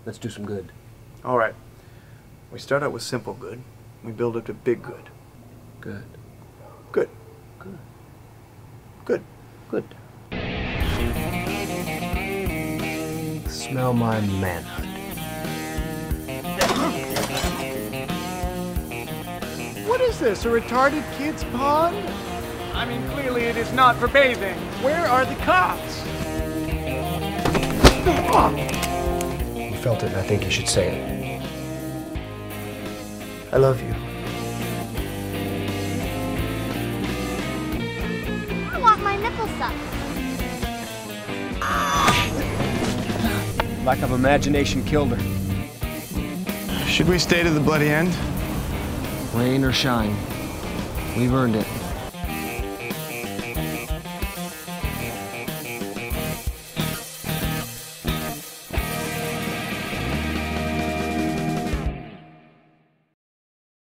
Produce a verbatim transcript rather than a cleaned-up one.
Let's do some good. All right. We start out with simple good. We build up to big good. Good. Good. Good. Good. Good. Smell my manhood. What is this, a retarded kid's pond? I mean, clearly it is not for bathing. Where are the cops? You felt it, and I think you should say it. I love you. I want my nipple sucked. Lack of imagination killed her. Should we stay to the bloody end? Rain or shine, we've earned it.